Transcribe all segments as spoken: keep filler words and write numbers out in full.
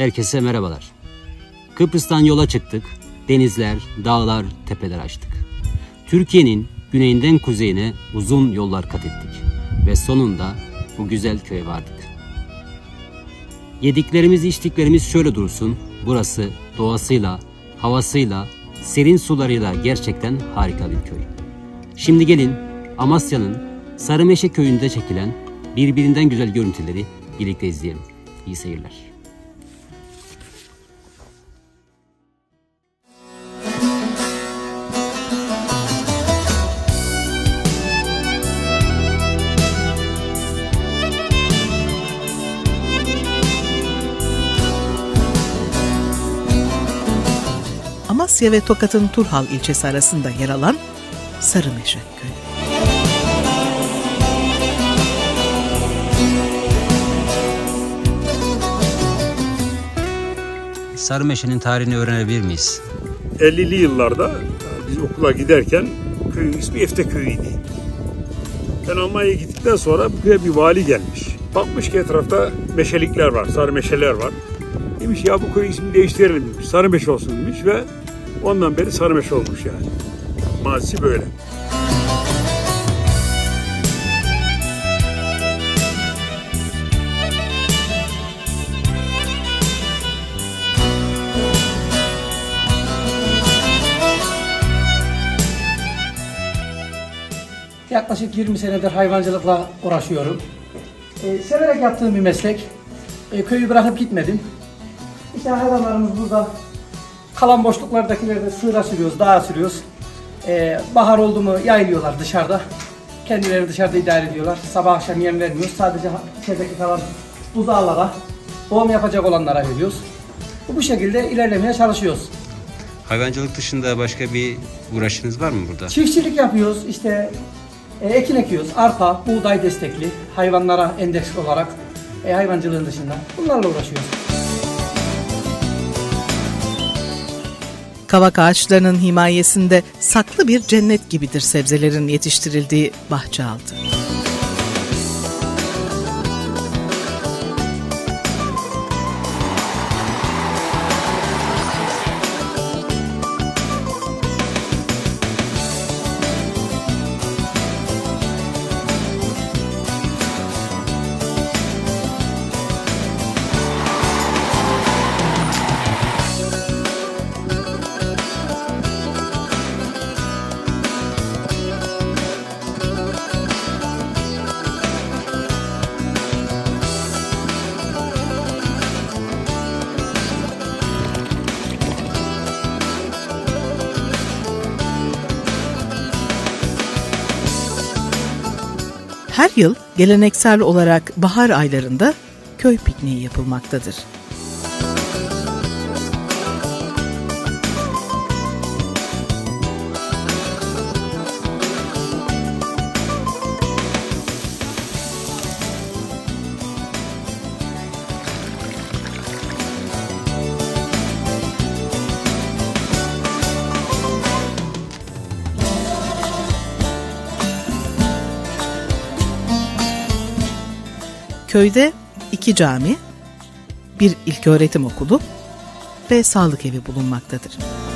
Herkese merhabalar. Kıbrıs'tan yola çıktık. Denizler, dağlar, tepeler açtık. Türkiye'nin güneyinden kuzeyine uzun yollar kat ettik. Ve sonunda bu güzel köye vardık. Yediklerimiz, içtiklerimiz şöyle dursun. Burası doğasıyla, havasıyla, serin sularıyla gerçekten harika bir köy. Şimdi gelin Amasya'nın Sarımeşe köyünde çekilen birbirinden güzel görüntüleri birlikte izleyelim. İyi seyirler. Amasya ve Tokat'ın Turhal ilçesi arasında yer alan Sarımeşe köyü. Sarımeşe'nin tarihini öğrenebilir miyiz? ellili yıllarda biz okula giderken köyün ismi Efte Köyü'ydü. Ben Almanya'ya gittikten sonra buraya bir vali gelmiş. Bakmış ki etrafta meşelikler var, sarı meşeler var. Demiş ya bu köyün ismini değiştirelim demiş. Sarımeşe olsun demiş ve ondan beri Sarımeşe olmuş yani. Mazisi böyle. Yaklaşık yirmi senedir hayvancılıkla uğraşıyorum. Ee, severek yaptığım bir meslek. Ee, köyü bırakıp gitmedim. İşte hayvanlarımız burada. Kalan boşluklardakileri de sığıra sürüyoruz, dağa sürüyoruz. Ee, bahar oldu mu yayılıyorlar dışarıda. Kendileri dışarıda idare ediyorlar. Sabah akşam yem vermiyoruz. Sadece içerideki kalan buzağlara, doğum yapacak olanlara veriyoruz. Bu şekilde ilerlemeye çalışıyoruz. Hayvancılık dışında başka bir uğraşınız var mı burada? Çiftçilik yapıyoruz. İşte e, ekin ekiyoruz. Arpa, buğday destekli. Hayvanlara endeks olarak e, hayvancılığın dışında bunlarla uğraşıyoruz. Kavak ağaçlarının himayesinde saklı bir cennet gibidir sebzelerin yetiştirildiği Bahçealtı. Her yıl geleneksel olarak bahar aylarında köy pikniği yapılmaktadır. Köyde iki cami, bir ilköğretim okulu ve sağlık evi bulunmaktadır.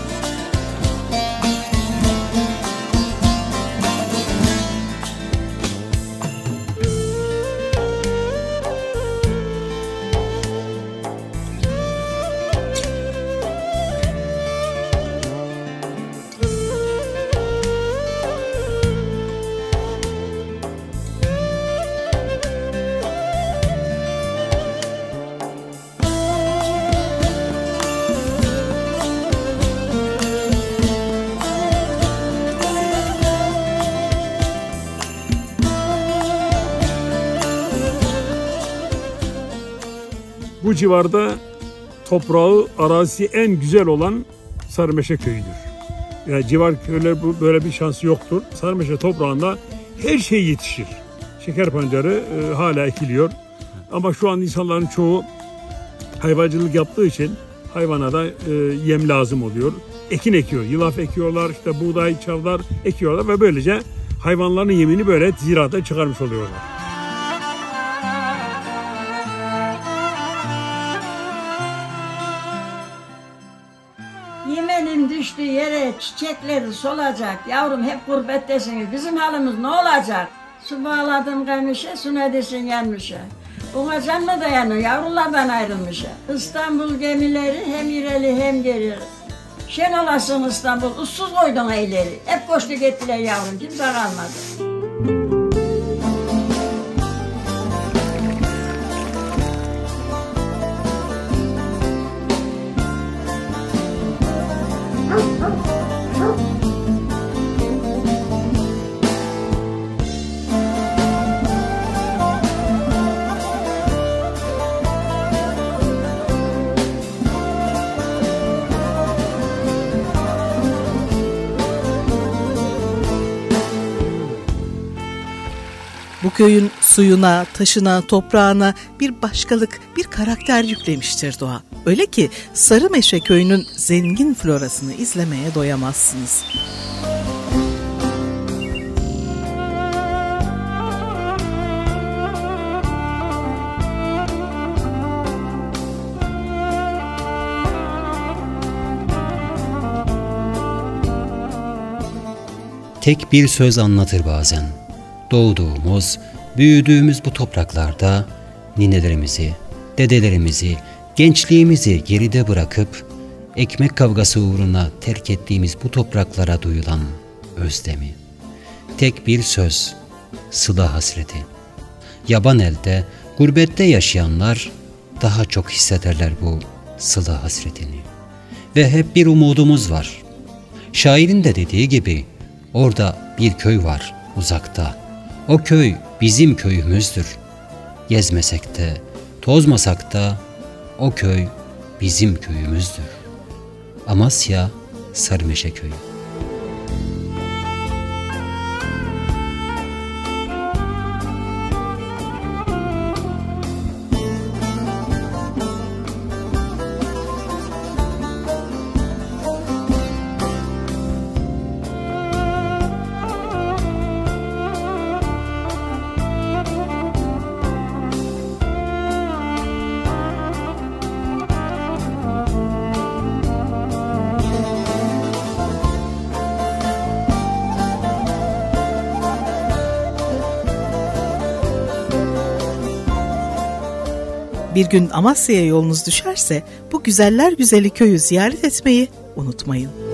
Bu civarda toprağı, arazisi en güzel olan Sarımeşe köyüdür. Yani civar köyler böyle bir şansı yoktur. Sarımeşe toprağında her şey yetişir. Şeker pancarı e, hala ekiliyor. Ama şu an insanların çoğu hayvancılık yaptığı için hayvana da e, yem lazım oluyor. Ekin ekiyor, yulaf ekiyorlar, işte buğday, çavdar ekiyorlar ve böylece hayvanların yemini böyle ziraata çıkarmış oluyorlar. Yemenin düştüğü yere çiçekleri solacak. Yavrum hep gurbettesiniz. Bizim halimiz ne olacak? Su bağladım kaymışa, su ne desin yanmışa. Buna can mı dayanıyor? Yavrulardan ayrılmışa. İstanbul gemileri hem ileri hem geri. Şen olasın İstanbul, ussuz koydun eyleri. Hep koştu gittiler yavrum, kimse kalmadı. Bu köyün suyuna, taşına, toprağına bir başkalık, bir karakter yüklemiştir doğa. Öyle ki Sarımeşe köyünün zengin florasını izlemeye doyamazsınız. Tek bir söz anlatır bazen. Doğduğumuz, büyüdüğümüz bu topraklarda ninelerimizi, dedelerimizi, gençliğimizi geride bırakıp ekmek kavgası uğruna terk ettiğimiz bu topraklara duyulan özlemi. Tek bir söz, sıla hasreti. Yaban elde, gurbette yaşayanlar daha çok hissederler bu sıla hasretini. Ve hep bir umudumuz var. Şairin de dediği gibi orada bir köy var uzakta. O köy bizim köyümüzdür. Gezmesek de, tozmasak da o köy bizim köyümüzdür. Amasya Sarımeşe Köyü. Bir gün Amasya'ya yolunuz düşerse bu güzeller güzeli köyü ziyaret etmeyi unutmayın.